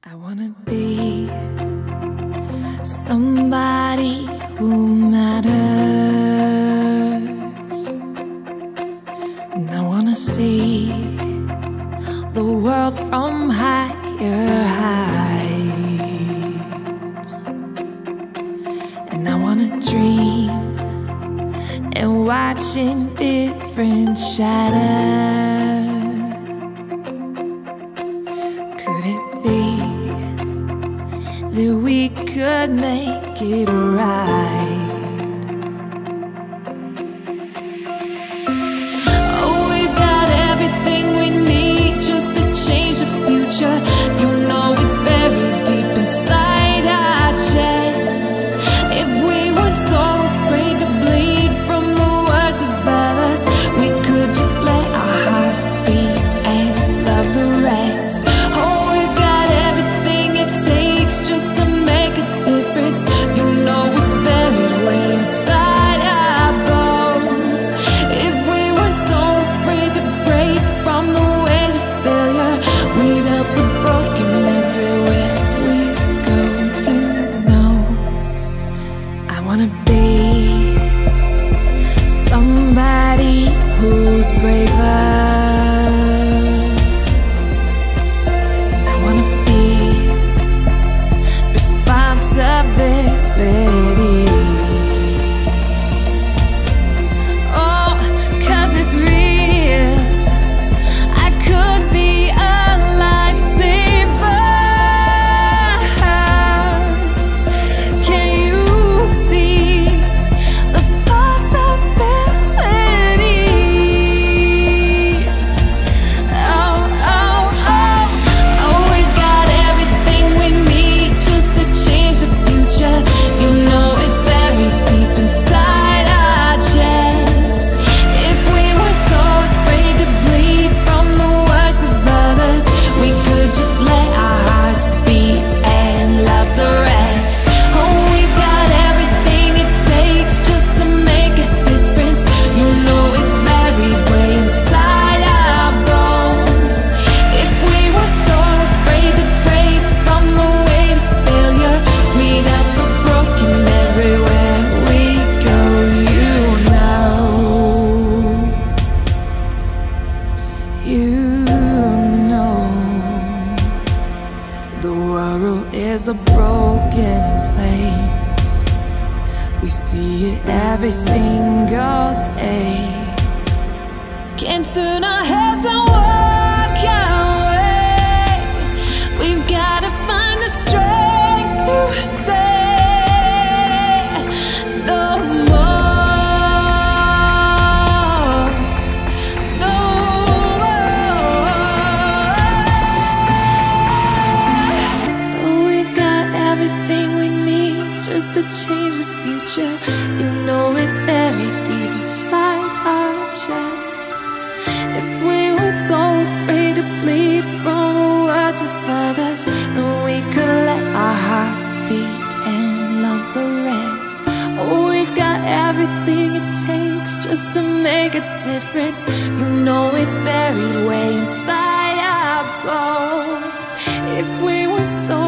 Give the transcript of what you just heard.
I wanna be somebody who matters, and I wanna see the world from higher heights, and I wanna dream and watch in different shadows. Could it be that we could make it right? Oh, we've got everything we need just to change the future. You know it's buried deep inside our chest. If we weren't so afraid to bleed from the words of others, we could just let our hearts beat and love the rest. Oh, we've got everything it takes just to make a difference. You know it's buried way inside our bones. If we weren't so afraid to break from the weight of failure, we'd help the broken everywhere we go. You know, I wanna be somebody who's braver, and I wanna feel responsibility. Oh, 'cause it's real. I could be a lifesaver. Can you see the possibilities? Oh, oh, oh, oh, we've got everything we need just to change the future. You know it's buried deep inside our chest. If we weren't so afraid to bleed from the words of others, we could just let our hearts beat and love the rest. Oh, we've got everything it takes just to make a difference. You know it's buried way inside our bones. If we weren't so afraid to break from the weight of failure, we'd help the broken everywhere we go. You know, the world is a broken place. We see it every single day. Can't turn our heads and walk away. We've gotta find the strength to say no more, no more. We've got everything we need just to change the future. You know it's buried deep inside our chest. If we weren't so afraid to bleed from the words of others, then we could let our hearts beat and love the rest. Oh, we've got everything it takes just to make a difference. You know it's buried way inside our bones. If we weren't so